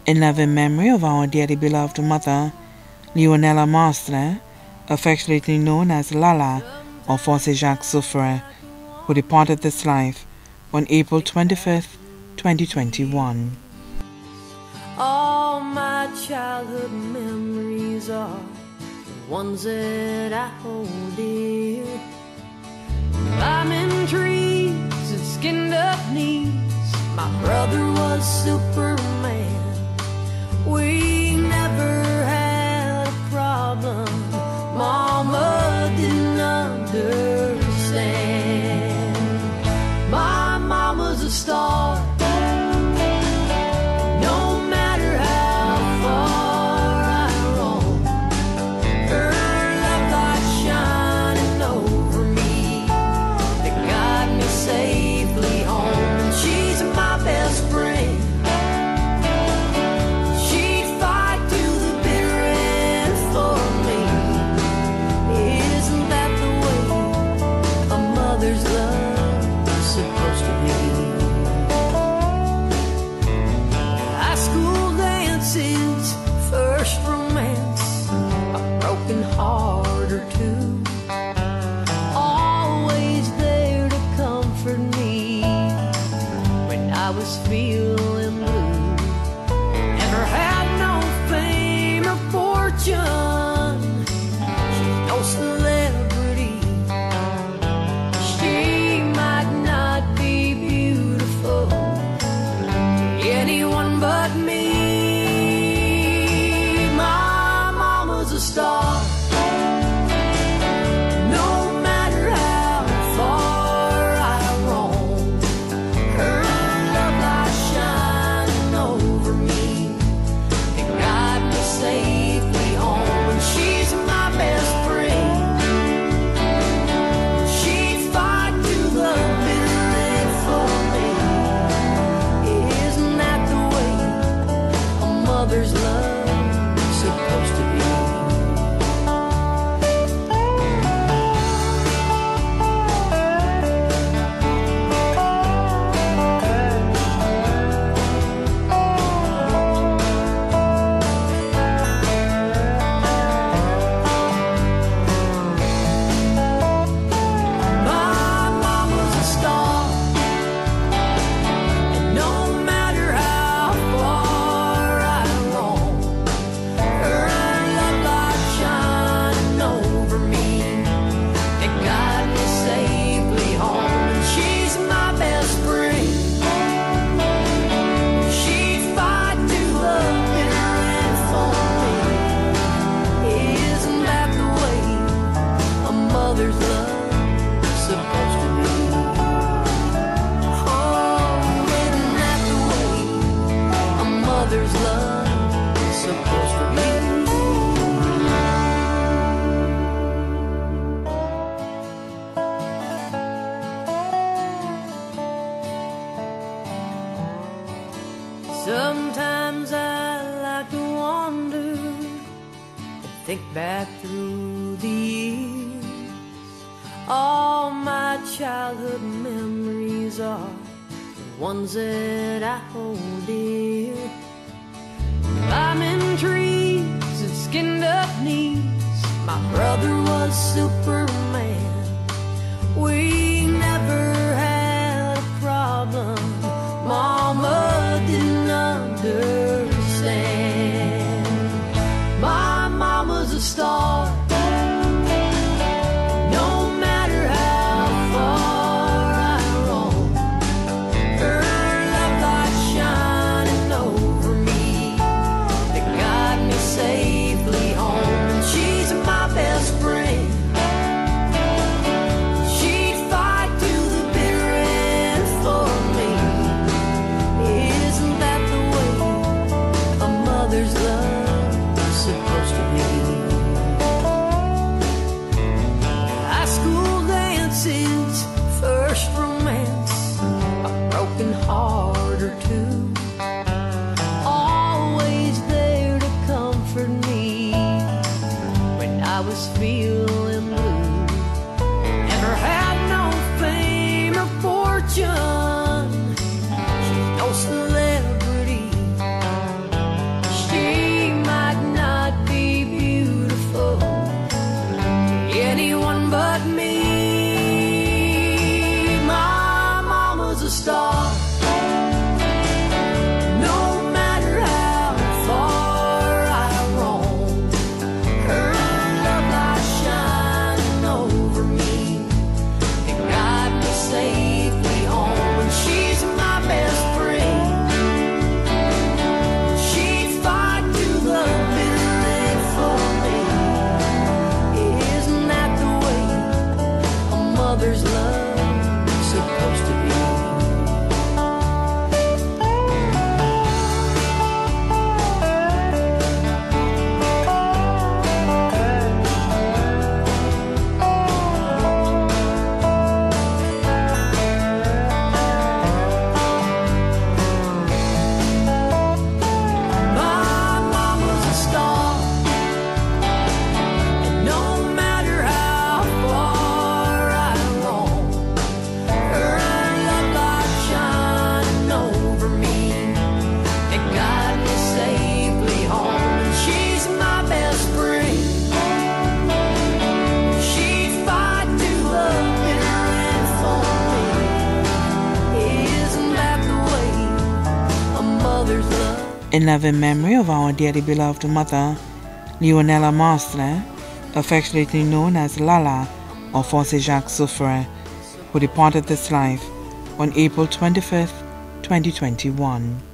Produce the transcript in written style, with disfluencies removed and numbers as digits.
In loving memory of our dearly beloved mother, Leonella Marstler, affectionately known as Lala or Fosse Jacques Souffre, who departed this life on April 25th, 2021. All my childhood memories are the ones that I hold dear. Climbing trees and skinned up knees, my brother was Superman. We never had a problem, Mama didn't understand. My mama's a star. Sometimes I like to wander and think back through the years. All my childhood memories are the ones that I hold dear. Climbing trees and skinned up knees, my brother was Superman. We never had a problem, Mama didn't understand. My mama's a star. No matter how far I roam, her love light shining over me to guide me safely home. And she's my best friend. in loving memory of our dearly beloved mother, Leonella Marsler, affectionately known as Lala or Fonse Jacques Souffre, who departed this life on April 25th, 2021.